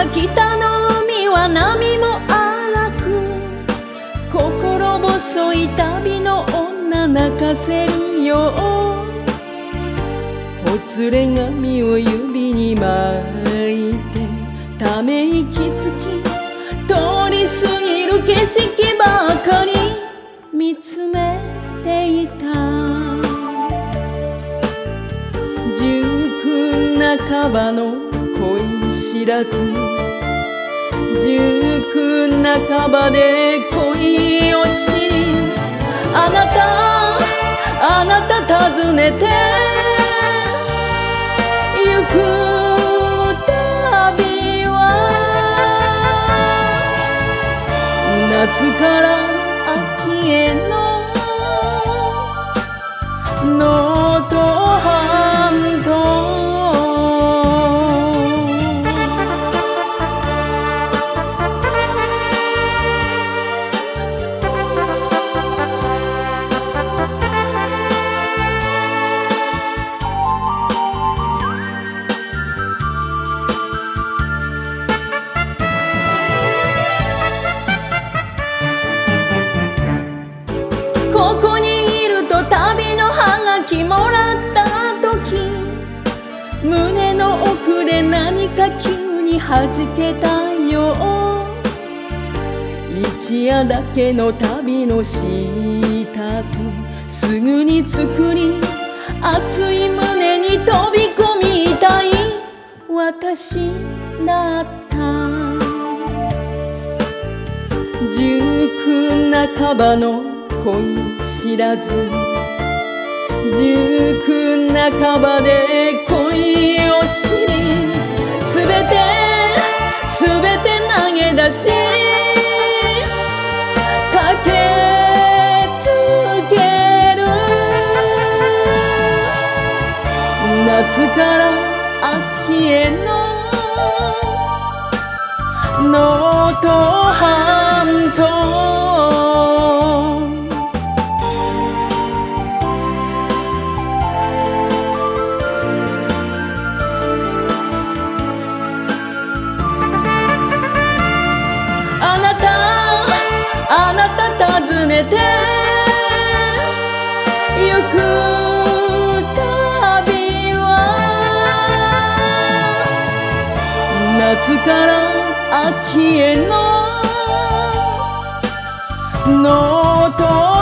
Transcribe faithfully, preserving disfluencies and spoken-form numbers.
北の海は波も荒く、心細い旅の女泣かせるよ。ほつれ髪を指に巻いてため息つき、通り過ぎる景色ばかり見つめていた。塾半ばの恋知らず、塾半ばで恋を知り、あなたあなた訪ねてゆく旅は、夏から秋への能登半島。ここにいると旅のハガキもらった時、胸の奥で何か急に弾けたよ。一夜だけの旅の支度、すぐに作り熱い胸に飛び込みたい私だった。塾半ばの恋知らず、塾半ばで恋を知り、すべてすべて投げ出し駆けつける。夏から秋への能登半島。あなた訪ねてゆく旅は、夏から秋への能登